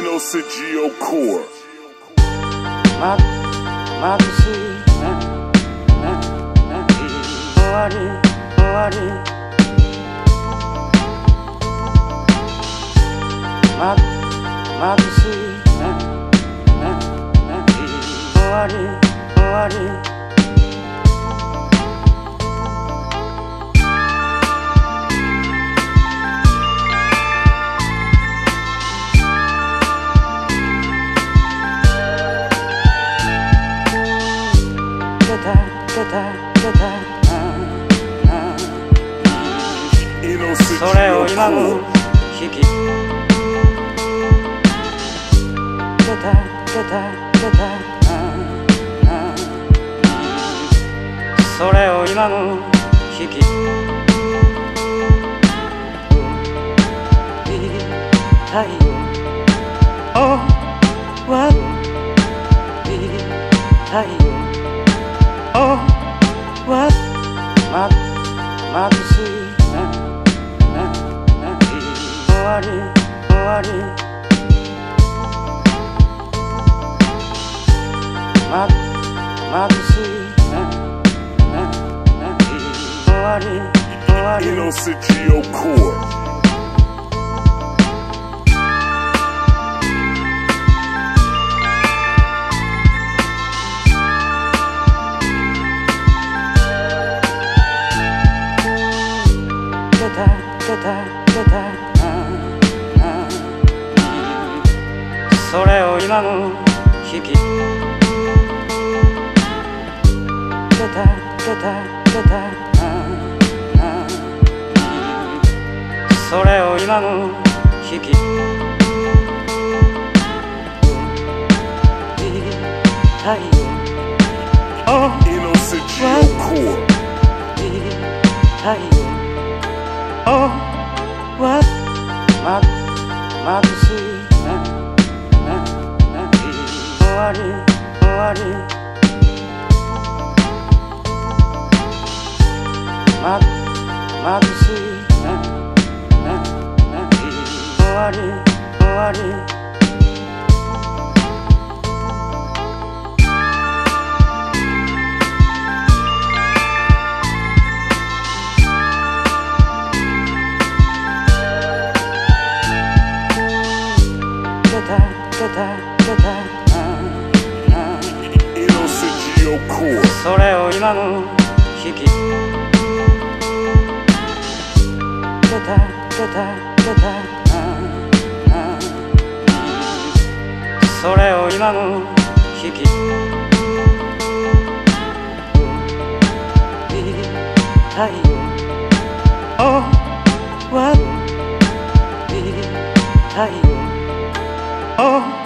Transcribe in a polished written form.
Inosagio Core. 眩しい終わり終わり眩しい終わり終わりそれを今も引き出たそれを今も引き太陽終わり太陽終わり眩しい終わり終わり眩しい終わり終わり Inosagio Core. 出たそれを今も引き出たそれを今も引き太陽 Inosagio Core. 太陽眩しい終わり終わり眩しい終わり終わり Inosagio Core. それを今も引き出たそれを今も引き太陽終わり太陽